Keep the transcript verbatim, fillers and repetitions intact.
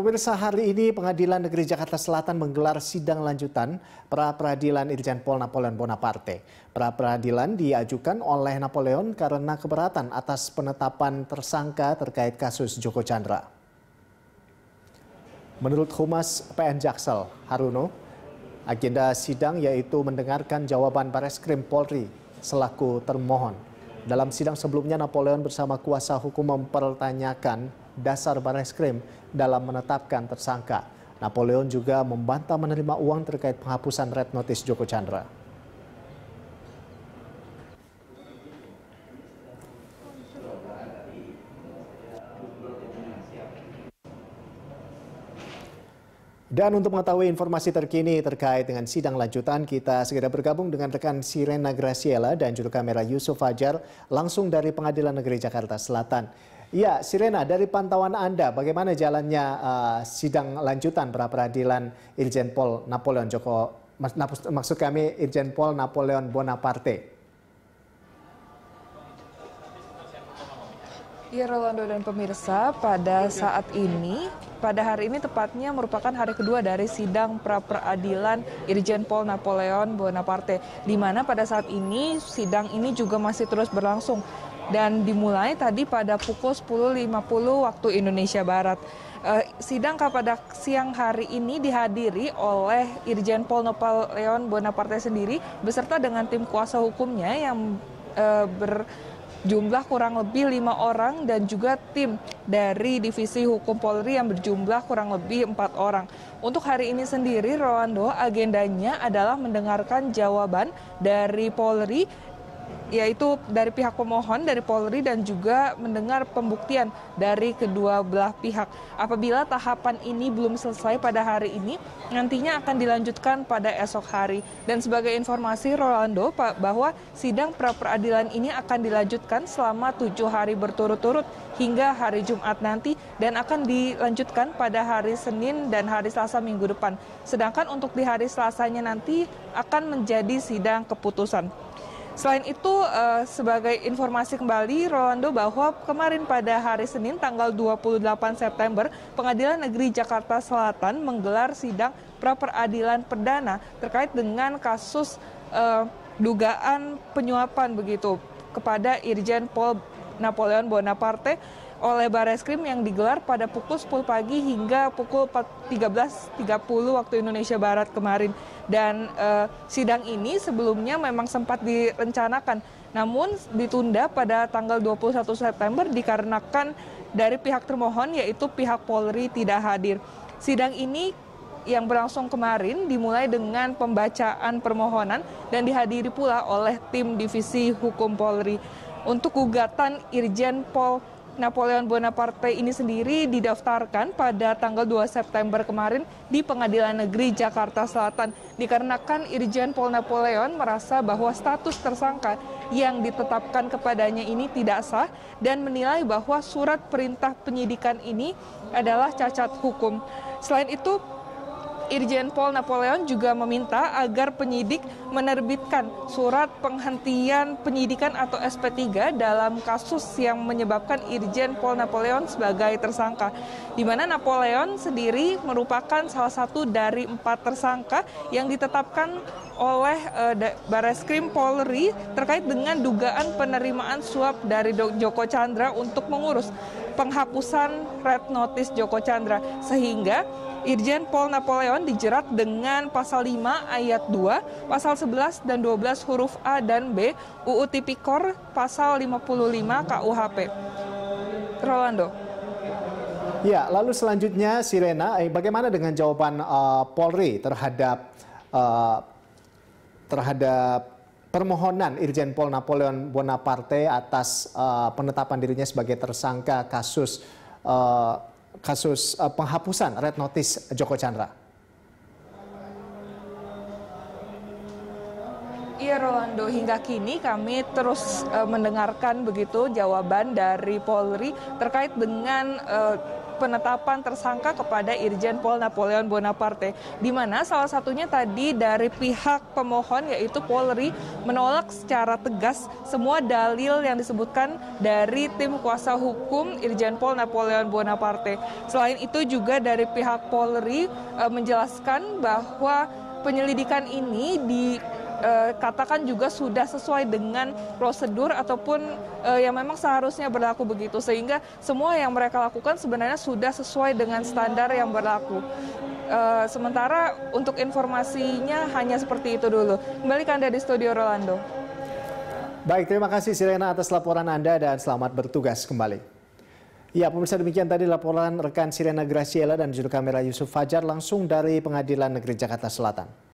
Pemirsa, hari ini Pengadilan Negeri Jakarta Selatan menggelar sidang lanjutan pra-peradilan Irjen Pol Napoleon Bonaparte. Pra-peradilan diajukan oleh Napoleon karena keberatan atas penetapan tersangka terkait kasus Joko Chandra. Menurut Humas P N Jaksel, Haruno, agenda sidang yaitu mendengarkan jawaban Bareskrim Polri selaku termohon. Dalam sidang sebelumnya, Napoleon bersama kuasa hukum mempertanyakan dasar Bareskrim dalam menetapkan tersangka. Napoleon juga membantah menerima uang terkait penghapusan red notice Joko Chandra. Dan untuk mengetahui informasi terkini terkait dengan sidang lanjutan, kita segera bergabung dengan rekan Sirena Graciela dan juru kamera Yusuf Fajar langsung dari Pengadilan Negeri Jakarta Selatan. Ya, Sirena, dari pantauan Anda, bagaimana jalannya uh, sidang lanjutan pra-peradilan Irjen Pol Napoleon Joko, maksud kami Irjen Pol Napoleon Bonaparte? Ya, Rolando dan pemirsa, pada saat ini, pada hari ini tepatnya merupakan hari kedua dari sidang pra-peradilan Irjen Pol Napoleon Bonaparte, di mana pada saat ini sidang ini juga masih terus berlangsung dan dimulai tadi pada pukul sepuluh lima puluh waktu Indonesia Barat. Uh, sidang pada siang hari ini dihadiri oleh Irjen Pol Napoleon Bonaparte sendiri beserta dengan tim kuasa hukumnya yang uh, ber jumlah kurang lebih lima orang dan juga tim dari Divisi Hukum Polri yang berjumlah kurang lebih empat orang. Untuk hari ini sendiri, Rolando, agendanya adalah mendengarkan jawaban dari Polri, yaitu dari pihak pemohon dari Polri dan juga mendengar pembuktian dari kedua belah pihak. Apabila tahapan ini belum selesai pada hari ini, nantinya akan dilanjutkan pada esok hari. Dan sebagai informasi, Rolando, Pak, bahwa sidang pra-peradilan ini akan dilanjutkan selama tujuh hari berturut-turut hingga hari Jumat nanti dan akan dilanjutkan pada hari Senin dan hari Selasa minggu depan. Sedangkan untuk di hari Selasanya nanti akan menjadi sidang keputusan. Selain itu, uh, sebagai informasi kembali, Rolando, bahwa kemarin pada hari Senin tanggal dua puluh delapan September, Pengadilan Negeri Jakarta Selatan menggelar sidang pra-peradilan perdana terkait dengan kasus uh, dugaan penyuapan begitu kepada Irjen Pol Napoleon Bonaparte oleh Bareskrim yang digelar pada pukul sepuluh pagi hingga pukul tiga belas tiga puluh waktu Indonesia Barat kemarin. Dan uh, sidang ini sebelumnya memang sempat direncanakan, namun ditunda pada tanggal dua puluh satu September dikarenakan dari pihak termohon yaitu pihak Polri tidak hadir. Sidang ini yang berlangsung kemarin dimulai dengan pembacaan permohonan dan dihadiri pula oleh tim Divisi Hukum Polri. Untuk gugatan Irjen Pol Napoleon Bonaparte ini sendiri didaftarkan pada tanggal dua September kemarin di Pengadilan Negeri Jakarta Selatan. Dikarenakan Irjen Pol Napoleon merasa bahwa status tersangka yang ditetapkan kepadanya ini tidak sah dan menilai bahwa surat perintah penyidikan ini adalah cacat hukum. Selain itu, Irjen Pol Napoleon juga meminta agar penyidik menerbitkan surat penghentian penyidikan atau S P tiga dalam kasus yang menyebabkan Irjen Pol Napoleon sebagai tersangka, di mana Napoleon sendiri merupakan salah satu dari empat tersangka yang ditetapkan oleh uh, Bareskrim Polri terkait dengan dugaan penerimaan suap dari Joko Chandra untuk mengurus penghapusan red notice Joko Chandra, sehingga Irjen Pol Napoleon dijerat dengan pasal lima ayat dua, pasal sebelas dan dua belas huruf A dan B U U Tipikor pasal lima puluh lima K U H P. Rolando. Ya, lalu selanjutnya Sirena, eh, bagaimana dengan jawaban uh, Polri terhadap uh, terhadap permohonan Irjen Pol Napoleon Bonaparte atas uh, penetapan dirinya sebagai tersangka kasus uh, kasus uh, penghapusan red notice Joko Chandra? Iya, Rolando, hingga kini kami terus uh, mendengarkan begitu jawaban dari Polri terkait dengan uh, penetapan tersangka kepada Irjen Pol Napoleon Bonaparte, di mana salah satunya tadi dari pihak pemohon yaitu Polri menolak secara tegas semua dalil yang disebutkan dari tim kuasa hukum Irjen Pol Napoleon Bonaparte. Selain itu juga dari pihak Polri e, menjelaskan bahwa penyelidikan ini di Uh, katakan juga sudah sesuai dengan prosedur ataupun uh, yang memang seharusnya berlaku begitu, sehingga semua yang mereka lakukan sebenarnya sudah sesuai dengan standar yang berlaku. Uh, sementara untuk informasinya hanya seperti itu dulu. Kembali ke Anda di studio, Rolando. Baik, terima kasih Sirena atas laporan Anda dan selamat bertugas kembali. Ya, pemirsa, demikian tadi laporan rekan Sirena Graciela dan juru kamera Yusuf Fajar langsung dari Pengadilan Negeri Jakarta Selatan.